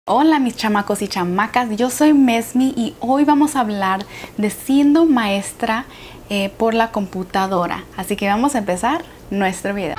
Hola mis chamacos y chamacas, yo soy Mesmi y hoy vamos a hablar de siendo maestra por la computadora. Así que vamos a empezar nuestro video.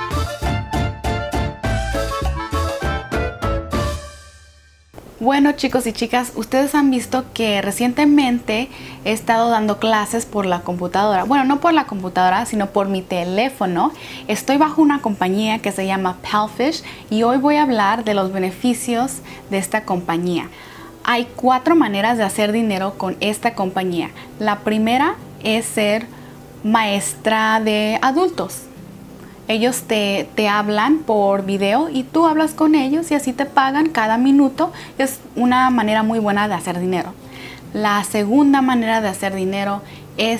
Bueno chicos y chicas, ustedes han visto que recientemente he estado dando clases por la computadora. Bueno, no por la computadora, sino por mi teléfono. Estoy bajo una compañía que se llama Palfish y hoy voy a hablar de los beneficios de esta compañía. Hay 4 maneras de hacer dinero con esta compañía. La primera es ser maestra de adultos. Ellos te hablan por video y tú hablas con ellos y así te pagan cada minuto. Es una manera muy buena de hacer dinero. La segunda manera de hacer dinero es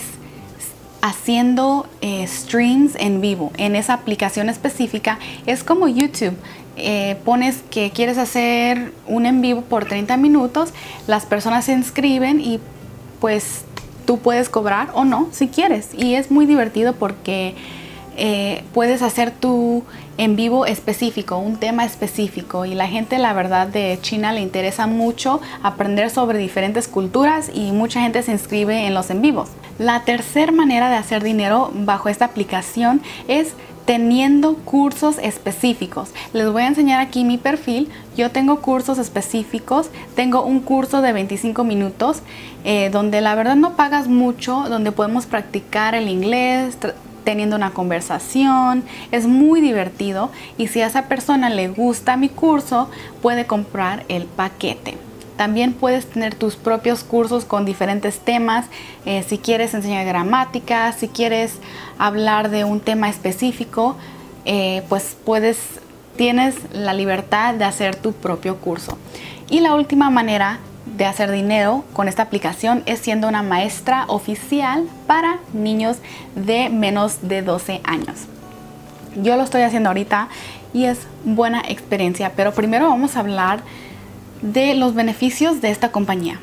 haciendo streams en vivo. En esa aplicación específica es como YouTube. Pones que quieres hacer un en vivo por 30 minutos. Las personas se inscriben y pues tú puedes cobrar o no si quieres. Y es muy divertido porque puedes hacer tu en vivo específico, un tema específico, y la gente, la verdad, de China le interesa mucho aprender sobre diferentes culturas y mucha gente se inscribe en los en vivos. La tercera manera de hacer dinero bajo esta aplicación es teniendo cursos específicos. Les voy a enseñar aquí mi perfil. Yo tengo cursos específicos. Tengo un curso de 25 minutos donde la verdad no pagas mucho, donde podemos practicar el inglés, teniendo una conversación. Es muy divertido y si a esa persona le gusta mi curso puede comprar el paquete. También puedes tener tus propios cursos con diferentes temas. Si quieres enseñar gramática, si quieres hablar de un tema específico, pues tienes la libertad de hacer tu propio curso. Y la última manera de hacer dinero con esta aplicación es siendo una maestra oficial para niños de menos de 12 años. Yo lo estoy haciendo ahorita y es buena experiencia, pero primero vamos a hablar de los beneficios de esta compañía.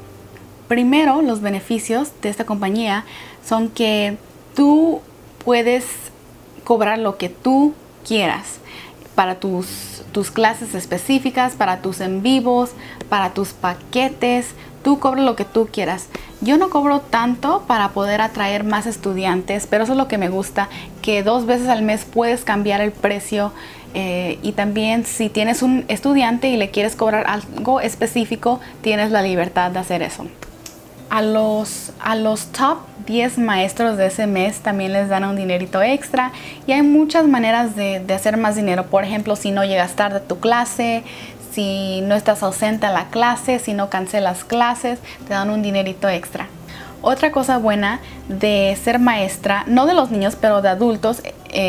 Primero, los beneficios de esta compañía son que tú puedes cobrar lo que tú quieras para tus clases específicas, para tus en vivos, para tus paquetes. Tú cobras lo que tú quieras. Yo no cobro tanto para poder atraer más estudiantes, pero eso es lo que me gusta, que 2 veces al mes puedes cambiar el precio. Y también si tienes un estudiante y le quieres cobrar algo específico, tienes la libertad de hacer eso. A los top 10 maestros de ese mes también les dan un dinerito extra y hay muchas maneras de hacer más dinero. Por ejemplo, si no llegas tarde a tu clase, si no estás ausente a la clase, si no cancelas clases, te dan un dinerito extra. Otra cosa buena de ser maestra, no de los niños, pero de adultos,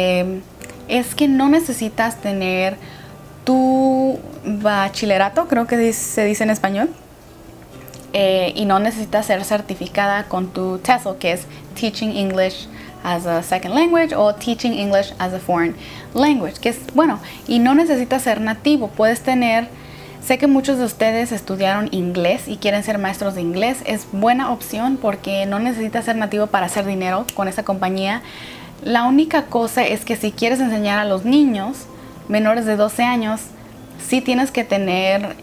es que no necesitas tener tu bachillerato, creo que se dice en español. Y no necesitas ser certificada con tu TESOL, que es Teaching English as a Second Language o Teaching English as a Foreign Language, que es bueno. Y no necesitas ser nativo, puedes tener. Sé que muchos de ustedes estudiaron inglés y quieren ser maestros de inglés. Es buena opción porque no necesitas ser nativo para hacer dinero con esta compañía. La única cosa es que si quieres enseñar a los niños menores de 12 años, sí tienes que tener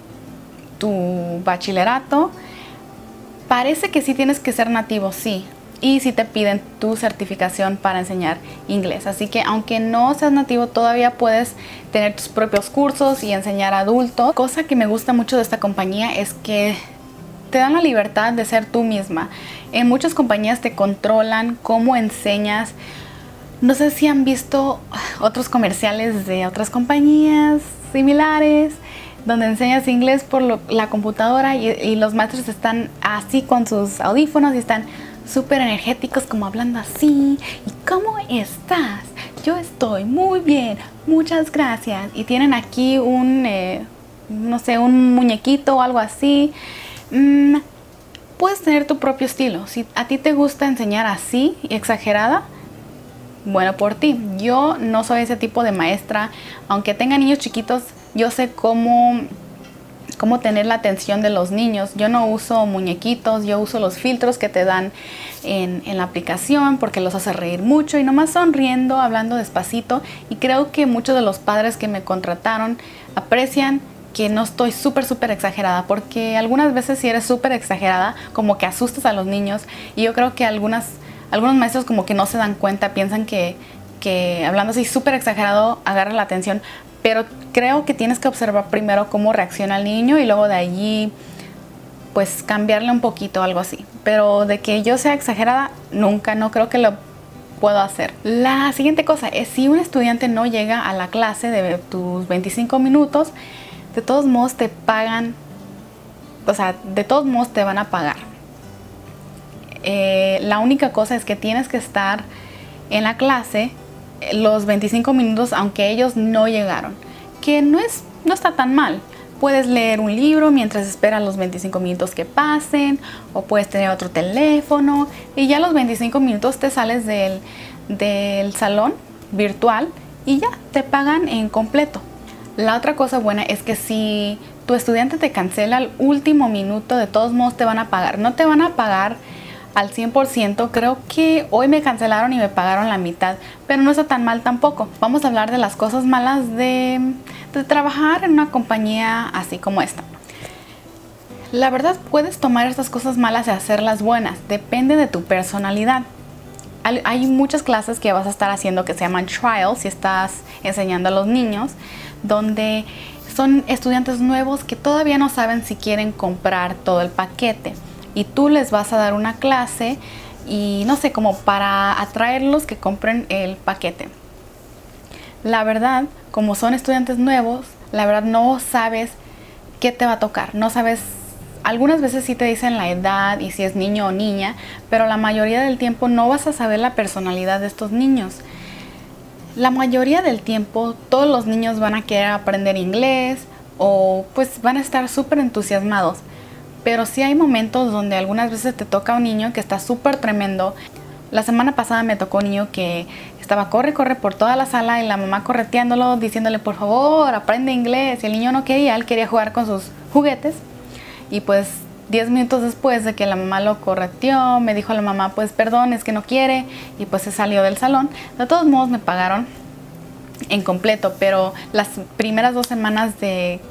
tu bachillerato. Parece que sí tienes que ser nativo, sí. Y sí te piden tu certificación para enseñar inglés. Así que aunque no seas nativo, todavía puedes tener tus propios cursos y enseñar a adultos. Cosa que me gusta mucho de esta compañía es que te dan la libertad de ser tú misma. En muchas compañías te controlan cómo enseñas. No sé si han visto otros comerciales de otras compañías similares donde enseñas inglés por la computadora y los maestros están así con sus audífonos y están súper energéticos, como hablando así. ¿Y cómo estás? Yo estoy muy bien, muchas gracias. Y tienen aquí no sé, un muñequito o algo así. Puedes tener tu propio estilo. Si a ti te gusta enseñar así, exagerada, bueno por ti. Yo no soy ese tipo de maestra. Aunque tenga niños chiquitos, yo sé cómo tener la atención de los niños. Yo no uso muñequitos, yo uso los filtros que te dan en la aplicación porque los hace reír mucho y nomás sonriendo, hablando despacito. Y creo que muchos de los padres que me contrataron aprecian que no estoy súper exagerada, porque algunas veces si eres súper exagerada, como que asustas a los niños, y yo creo que algunos maestros como que no se dan cuenta, piensan que hablando así súper exagerado agarra la atención, pero creo que tienes que observar primero cómo reacciona el niño y luego de allí pues cambiarle un poquito, algo así. Pero de que yo sea exagerada, nunca, no creo que lo puedo hacer. La siguiente cosa es, si un estudiante no llega a la clase de tus 25 minutos, de todos modos te pagan, o sea, de todos modos te van a pagar. La única cosa es que tienes que estar en la clase los 25 minutos aunque ellos no llegaron, que no está tan mal. Puedes leer un libro mientras esperas los 25 minutos que pasen, o puedes tener otro teléfono y ya a los 25 minutos te sales del salón virtual y ya te pagan en completo. La otra cosa buena es que si tu estudiante te cancela al último minuto, de todos modos te van a pagar. No te van a pagar al 100%, creo que hoy me cancelaron y me pagaron la mitad, pero no está tan mal tampoco. Vamos a hablar de las cosas malas de trabajar en una compañía así como esta. La verdad, puedes tomar estas cosas malas y hacerlas buenas, depende de tu personalidad. Hay muchas clases que vas a estar haciendo que se llaman trials, si estás enseñando a los niños, donde son estudiantes nuevos que todavía no saben si quieren comprar todo el paquete. Y tú les vas a dar una clase y no sé, como para atraerlos que compren el paquete. La verdad, como son estudiantes nuevos, la verdad no sabes qué te va a tocar. No sabes, algunas veces sí te dicen la edad y si es niño o niña, pero la mayoría del tiempo no vas a saber la personalidad de estos niños. La mayoría del tiempo todos los niños van a querer aprender inglés o pues van a estar súper entusiasmados. Pero sí hay momentos donde algunas veces te toca un niño que está súper tremendo. La semana pasada me tocó un niño que estaba corre por toda la sala y la mamá correteándolo, diciéndole por favor, aprende inglés. Y el niño no quería, él quería jugar con sus juguetes. Y pues 10 minutos después de que la mamá lo correteó, me dijo la mamá, pues perdón, es que no quiere. Y pues se salió del salón. De todos modos me pagaron en completo, pero las primeras 2 semanas de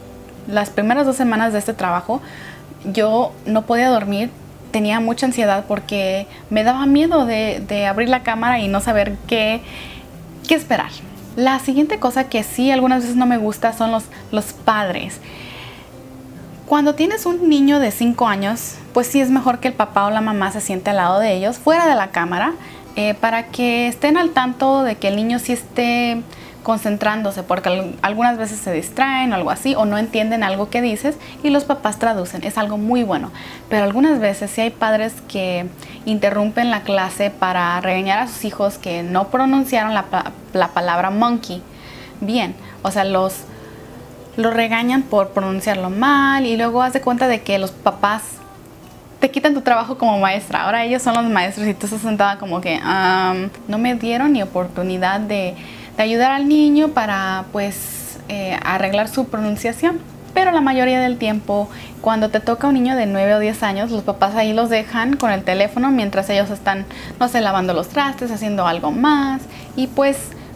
este trabajo, yo no podía dormir, tenía mucha ansiedad porque me daba miedo de abrir la cámara y no saber qué esperar. La siguiente cosa que sí algunas veces no me gusta son los padres. Cuando tienes un niño de 5 años, pues sí es mejor que el papá o la mamá se siente al lado de ellos, fuera de la cámara, para que estén al tanto de que el niño sí esté concentrándose, porque algunas veces se distraen o algo así, o no entienden algo que dices y los papás traducen. Es algo muy bueno, pero algunas veces sí hay padres que interrumpen la clase para regañar a sus hijos que no pronunciaron la palabra monkey bien. O sea, los regañan por pronunciarlo mal y luego haz de cuenta de que los papás te quitan tu trabajo como maestra. Ahora ellos son los maestros y tú estás sentada como que no me dieron ni oportunidad de ayudar al niño para pues arreglar su pronunciación. Pero la mayoría del tiempo, cuando te toca un niño de 9 o 10 años, los papás ahí los dejan con el teléfono mientras ellos están, no sé, lavando los trastes, haciendo algo más. Y pues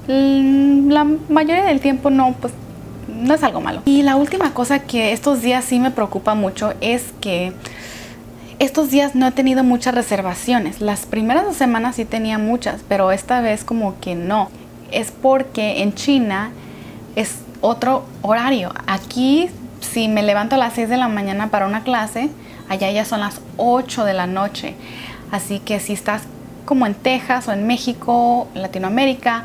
la mayoría del tiempo no es algo malo. Y la última cosa que estos días sí me preocupa mucho es que estos días no he tenido muchas reservaciones. Las primeras 2 semanas sí tenía muchas, pero esta vez como que no. Es porque en China es otro horario. Aquí si me levanto a las 6 de la mañana para una clase, allá ya son las 8 de la noche. Así que si estás como en Texas o en México, Latinoamérica,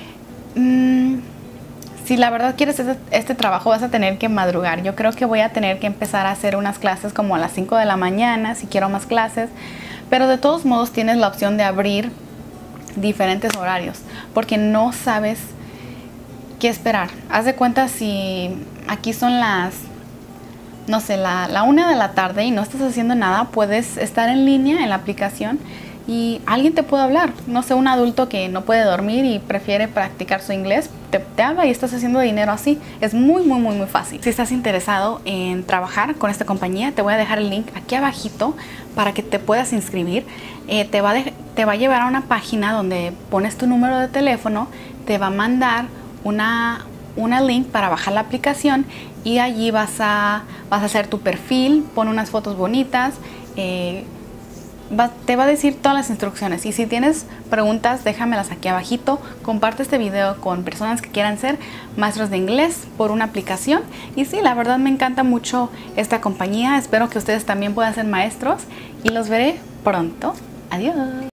si la verdad quieres este trabajo vas a tener que madrugar. Yo creo que voy a tener que empezar a hacer unas clases como a las 5 de la mañana si quiero más clases. Pero de todos modos tienes la opción de abrir diferentes horarios porque no sabes qué esperar. Haz de cuenta si aquí son las, no sé, la 1 de la tarde y no estás haciendo nada, puedes estar en línea en la aplicación y alguien te puede hablar. No sé, un adulto que no puede dormir y prefiere practicar su inglés, te habla y estás haciendo dinero así. Es muy fácil. Si estás interesado en trabajar con esta compañía, te voy a dejar el link aquí abajito para que te puedas inscribir. Te va a llevar a una página donde pones tu número de teléfono, te va a mandar una link para bajar la aplicación y allí vas a hacer tu perfil, pon unas fotos bonitas, te va a decir todas las instrucciones. Y si tienes preguntas, déjamelas aquí abajito. Comparte este video con personas que quieran ser maestros de inglés por una aplicación. Y sí, la verdad me encanta mucho esta compañía. Espero que ustedes también puedan ser maestros y los veré pronto. Adiós.